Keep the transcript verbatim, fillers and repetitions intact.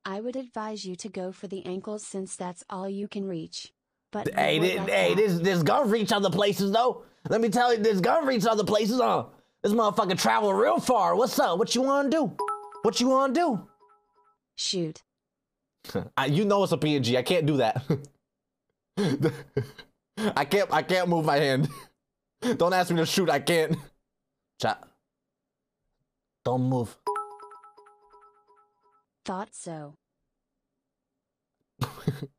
I would advise you to go for the ankles since that's all you can reach. But hey, this, like hey, this this gun reach other places though. Let me tell you, this gun reach other places. Huh? This motherfucker travel real far. What's up? What you wanna do? What you wanna do? Shoot. I, you know it's a P N G. I can't do that. I can't. I can't move my hand. Don't ask me to shoot. I can't. Chat. Don't move. Thought so.